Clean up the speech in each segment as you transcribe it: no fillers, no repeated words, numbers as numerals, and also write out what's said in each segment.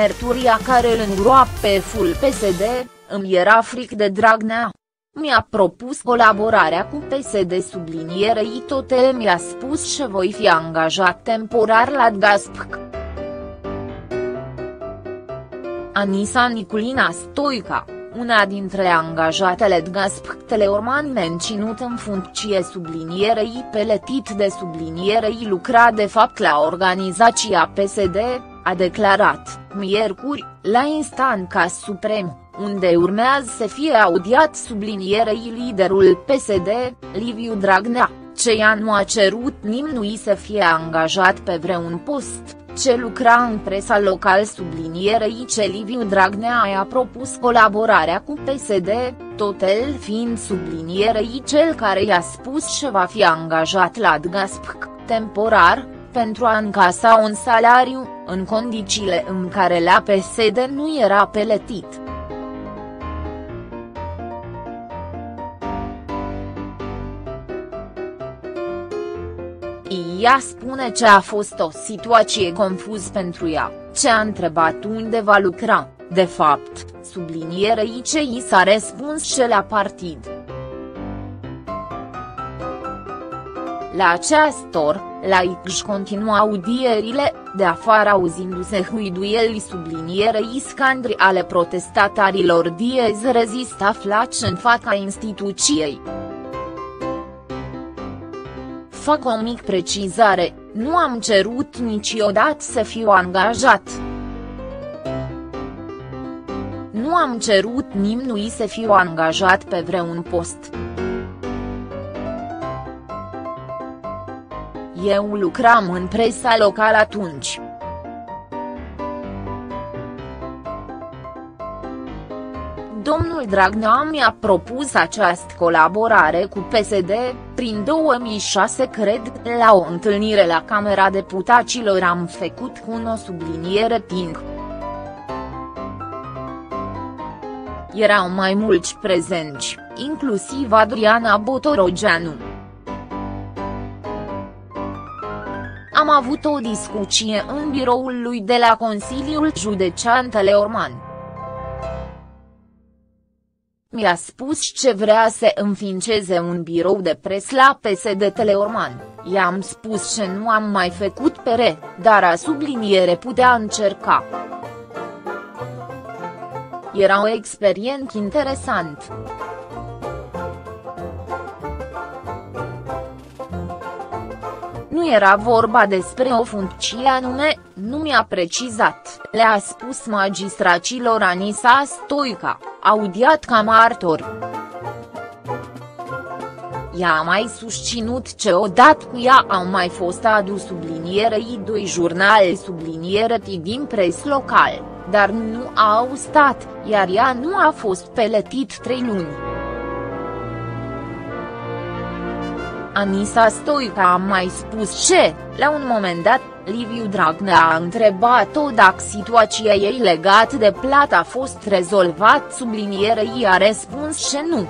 mărturia care îl îngroape ful PSD, îmi era fric de Dragnea. Mi-a propus colaborarea cu PSD sublinierei totel mi-a spus că voi fi angajat temporar la Gaspc. Anisa Niculina Stoica, una dintre angajatele Gaspc Teleorman menținut în funcție sublinierei peletit de sublinierei lucra de fapt la organizația PSD, a declarat, miercuri, la instanța suprem, unde urmează să fie audiat sublinierei liderul PSD, Liviu Dragnea, ce ea nu a cerut nimănui să fie angajat pe vreun post, ce lucra în presa local sublinierei ce Liviu Dragnea i-a propus colaborarea cu PSD, totel fiind sublinierei cel care i-a spus că va fi angajat la Gaspc, temporar, pentru a încasa un salariu, în condițiile în care la PSD nu era peletit. Ea spune că a fost o situație confuz pentru ea, ce a întrebat unde va lucra, de fapt, sublinierei ce i s-a răspuns și la partid. La această oră, la își continua audierile, de afară auzindu-se huiduieli sublinierei scandri ale protestatarilor diez rezist aflați în fața instituției. Fac o mică precizare, nu am cerut niciodată să fiu angajat. Nu am cerut nimănui să fiu angajat pe vreun post. Eu lucram în presa locală atunci. Domnul Dragnea mi-a propus această colaborare cu PSD, prin 2006 cred, la o întâlnire la Camera Deputaților am făcut cu o subliniere ting. Erau mai mulți prezenți, inclusiv Adriana Botorogeanu. Am avut o discuție în biroul lui de la Consiliul Județean Teleorman. Mi-a spus ce vrea să înființeze un birou de presă la PSD Teleorman, i-am spus că nu am mai făcut PR, dar a subliniere putea încerca. Era o experiență interesantă. Nu era vorba despre o funcție anume, nu mi-a precizat, le-a spus magistraților Anisa Stoica, audiat ca martor. Ea a mai susținut că odată cu ea au mai fost adus sublinierei doi jurnale subliniere din pres local, dar nu au stat, iar ea nu a fost peletit 3 luni. Anisa Stoica a mai spus ce, la un moment dat, Liviu Dragnea a întrebat-o dacă situația ei legată de plată a fost rezolvat sublinierei i-a răspuns că nu.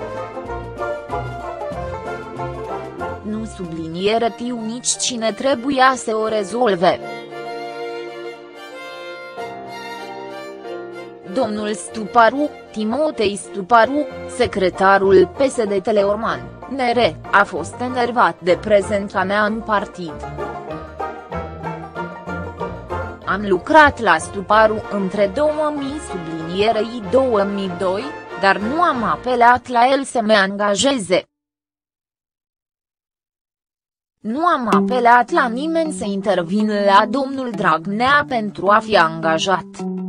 Nu subliniere tiu nici cine trebuia să o rezolve. Domnul Stuparu, Timotei Stuparu, secretarul PSD Teleorman, NR, a fost enervat de prezența mea în partid. Am lucrat la Stuparu între 2000 sublinierei 2002, dar nu am apelat la el să mă angajeze. Nu am apelat la nimeni să intervină la domnul Dragnea pentru a fi angajat.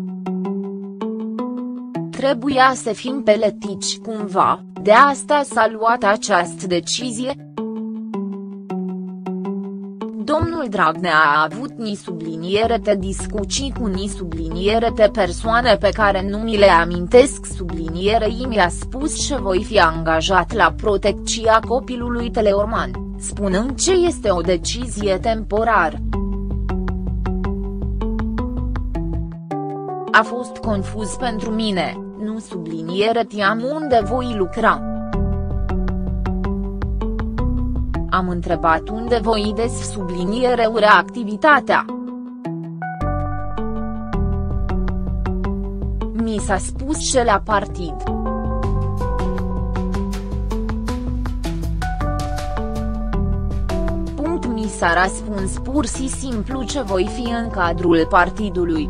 Trebuia să fim peletici cumva, de asta s-a luat această decizie. Domnul Dragnea a avut ni subliniere de discuții cu ni subliniere de persoane pe care nu mi le amintesc sublinierei mi-a spus că voi fi angajat la protecția copilului Teleorman, spunând ce este o decizie temporară. A fost confuz pentru mine, nu subliniere tiam unde voi lucra. Am întrebat unde voi subliniere ura activitatea. mi s-a spus și la partid. Mi s-a răspuns pur și simplu ce voi fi în cadrul partidului.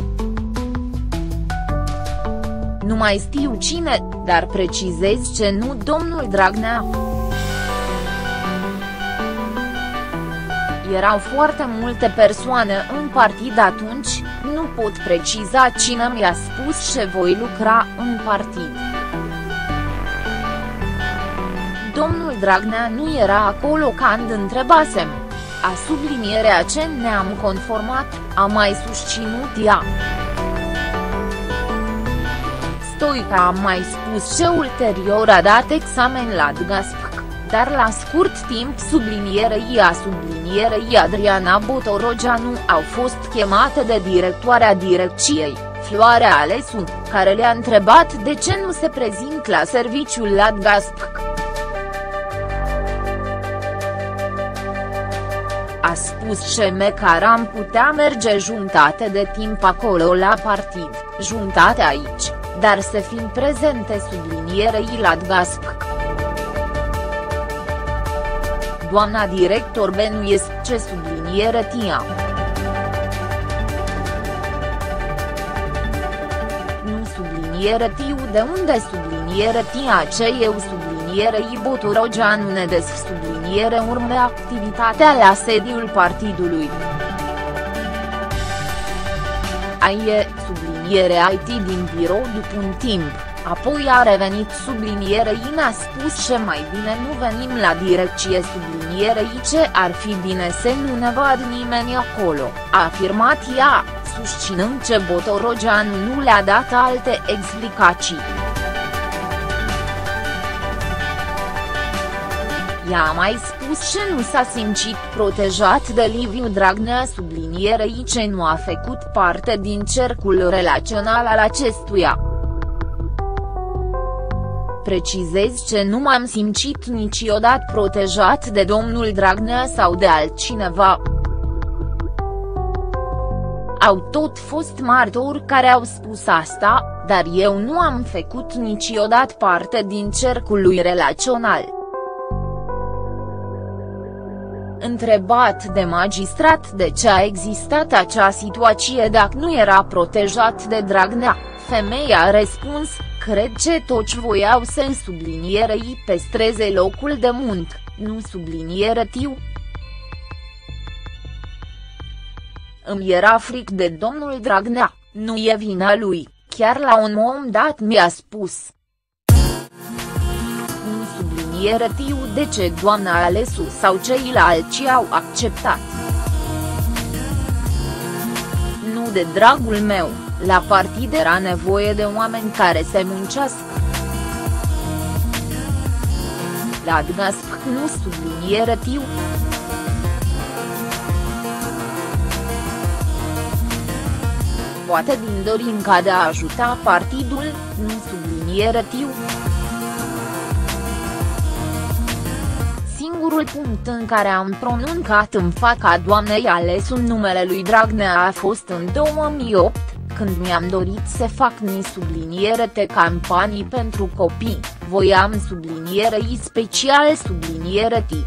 Nu mai știu cine, dar precizez ce nu domnul Dragnea. Erau foarte multe persoane în partid atunci, nu pot preciza cine mi-a spus ce voi lucra în partid. Domnul Dragnea nu era acolo când întrebasem. A sublinierea ce ne-am conformat, a mai susținut ea. Stoica a mai spus ce ulterior a dat examen la DGASPC, dar la scurt timp sublinierei Adriana Botorogeanu au fost chemate de directoarea direcției, Floarea Alesu, care le-a întrebat de ce nu se prezint la serviciul la DGASPC. A spus că am putea merge jumătate de timp acolo la partid, jumătate aici, dar să fim prezente sublinierei la DGASPC. Doamna director bănuiesc ce subliniere tia. Nu subliniere tiu de unde subliniere tia ce eu sublinierei Botorogeanu ne des subliniere urme activitatea la sediul partidului. Aie, subliniere IT din birou după un timp, apoi a revenit sublinierei n-a spus ce mai bine nu venim la direcție sublinierei ce ar fi bine să nu ne vad nimeni acolo, a afirmat ea, susținând ce Botorogeanu nu le-a dat alte explicații. Ea a mai spus că nu s-a simțit protejat de Liviu Dragnea sublinierei ce nu a făcut parte din cercul relațional al acestuia. Precizez că nu m-am simțit niciodată protejat de domnul Dragnea sau de altcineva. Au tot fost martori care au spus asta, dar eu nu am făcut niciodată parte din cercul lui relațional. Întrebat de magistrat de ce a existat acea situație dacă nu era protejat de Dragnea, femeia a răspuns, cred că toți voiau să-i sublinierei păstreze locul de muncă, nu subliniere tiu. Îmi era fric de domnul Dragnea, nu e vina lui, chiar la un moment dat mi-a spus. Tiu de ce doamna Alesu sau ceilalți au acceptat. Nu de dragul meu, la partid era nevoie de oameni care să muncească. La DGASPC nu subliniere tiu. Poate din dorința de a ajuta partidul, nu subliniere tiu. Singurul punct în care am pronunțat în fața doamnei Alesu numele lui Dragnea a fost în 2008, când mi-am dorit să fac ni subliniere de campanii pentru copii, voiam sublinierei special subliniere T.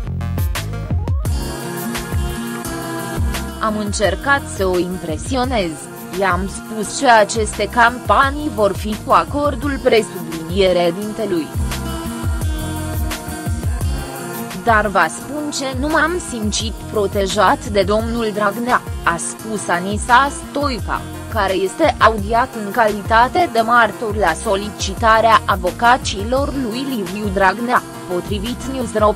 Am încercat să o impresionez, i-am spus că aceste campanii vor fi cu acordul presubliniere dintelui. Dar vă spun că nu m-am simțit protejat de domnul Dragnea, a spus Anisa Stoica, care este audiat în calitate de martor la solicitarea avocaților lui Liviu Dragnea, potrivit News.ro.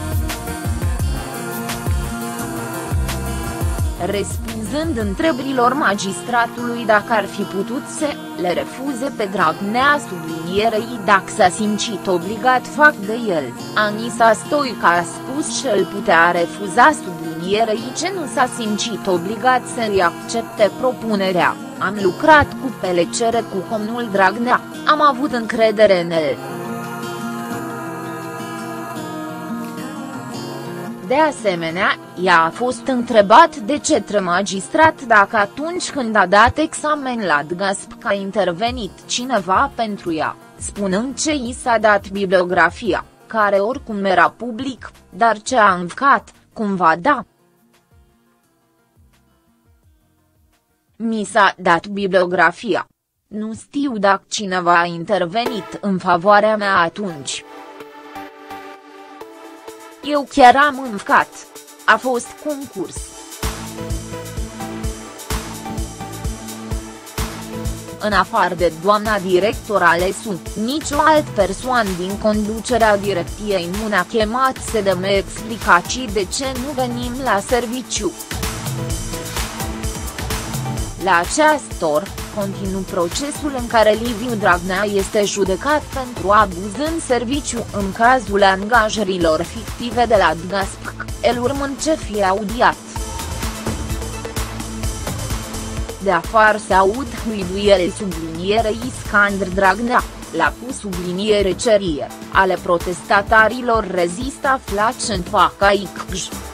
Răspunzând întrebărilor magistratului dacă ar fi putut să le refuze pe Dragnea sublinierei dacă s-a simțit obligat fac de el, Anisa Stoica a spus că îl putea refuza sublinierei ce nu s-a simțit obligat să-i accepte propunerea, am lucrat cu plăcere cu domnul Dragnea, am avut încredere în el. De asemenea, ea a fost întrebat de către magistrat dacă atunci când a dat examen la DGASP a intervenit cineva pentru ea, spunând ce i s-a dat bibliografia, care oricum era public, dar ce a învățat, cumva da. Mi s-a dat bibliografia. Nu știu dacă cineva a intervenit în favoarea mea atunci. Eu chiar am învățat. A fost concurs. În afară de doamna director Alesu, nicio altă persoană din conducerea direcției nu ne-a chemat să dăm explicații de ce nu venim la serviciu. La această oră, continuu procesul în care Liviu Dragnea este judecat pentru abuz în serviciu în cazul angajărilor fictive de la DGASP, el urmând ce fie audiat. De afară se aud huiduiele sublinierei Scandr Dragnea, la cu subliniere cerie, ale protestatarilor rezist aflați în fața ICJ.